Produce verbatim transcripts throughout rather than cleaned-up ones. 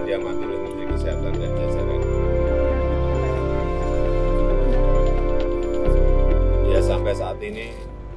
diamati oleh Menteri Kesehatan dan jajaran. Ya sampai saat ini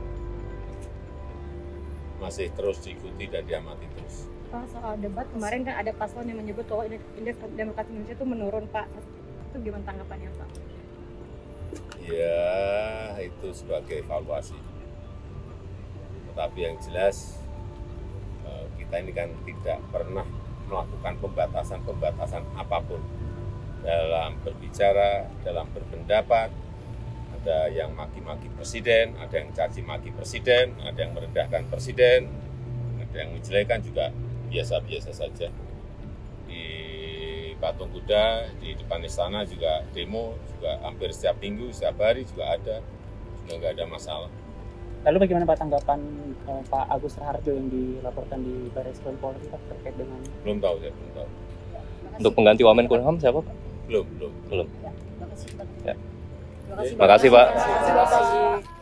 masih terus diikuti dan diamati terus. Pak, soal debat kemarin kan ada paslon yang menyebut bahwa indeks demokrasi Indonesia itu menurun, Pak. Itu gimana tanggapannya, Pak? Ya, itu sebagai evaluasi. Tetapi yang jelas kita ini kan tidak pernah melakukan pembatasan-pembatasan apapun dalam berbicara, dalam berpendapat. Ada yang maki-maki presiden, ada yang caci maki presiden, ada yang merendahkan presiden, ada yang menjelekan juga biasa-biasa saja. Di Patung Kuda, di depan istana juga demo, juga hampir setiap minggu, setiap hari juga ada, juga nggak ada masalah. Lalu bagaimana Pak tanggapan uh, Pak Agus Raharjo yang dilaporkan di Baris Krim Polri terkait dengan? Belum tahu saya, belum tahu. Untuk pengganti Wamenkumham siapa Pak? Belum, belum. Belum. Ya, terima kasih, Pak. Ya. Terima kasih, Terima kasih, Pak. Terima kasih.